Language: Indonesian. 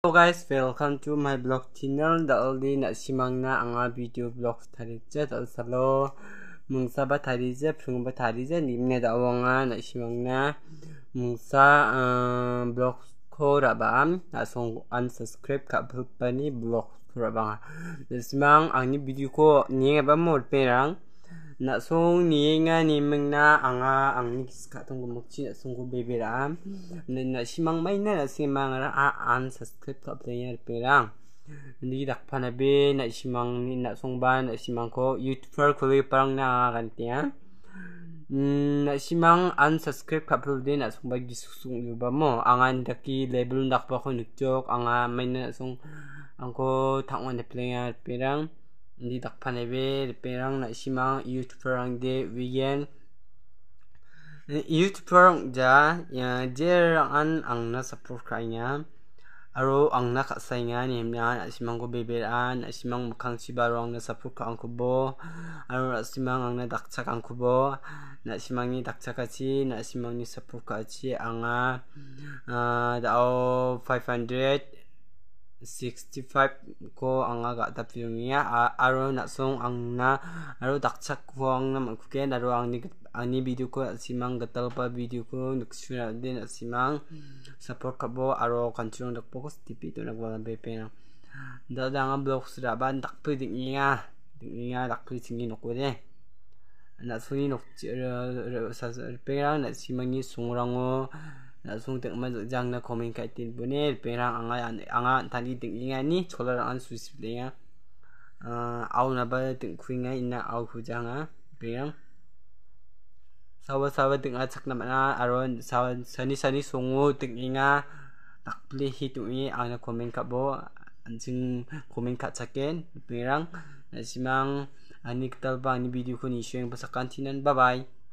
Hello guys, welcome to my blog channel. Daldi na simangna anga video blog tharije dal salo mingsa ba tharije phung ba tharije nimne da awanga na simangna mingsa blog ko rabam nasong ansasikkf ka pani blog rabanga simang angni video ko niye ba mod perang nasong niyenga nimengna anga angni kiska tunggu mukci nasonggo beberam na simang maina na simang ra ansasikkf ka player perang ndi kapamabe na simang ni nasongba na simang ko youtuber ko parang na kantia na simang ansasikkf ka plode na songba gisusung yuba mo angan daki level nakpa ko nukjok anga maina song angko tangwan de player perang ndi kapamabe perang na simang youtuber ang de weekend youtuber ja ya jer ang na support kanya aro ang nakasay ni na simang ko beberan simang mukhang sibaro ang na support ka ang kubo aro simang ang na dakchak ang kubo na simang ni dakchak achi na simang ni support ka achi anga dao 565 ko anga ga tapyungya aro nasong ang na aro dakchak ko ang na magkuken aro ang ni video ko simang gatal pa video ko nuksuna din simang support ka bo aro kanchurong dakpo ko tipi to nagwala bepe na dada nga blog sura ban dakpo dingiya dakpo singi nokode na suni nok sa perang na simang ni sungrango na sung tekman jang na comment ka tin bunel perang anga tani dingiya ni cholar an susipleya au na ba ting khuinga ina au khujanga perang sawa tinga chakna mana aron sawa sani songo tinga takple hitui ana comment ka bo anjing comment ka chaken perang na simang ani talba ani video ko ni sheng pasakan tinan bye bye.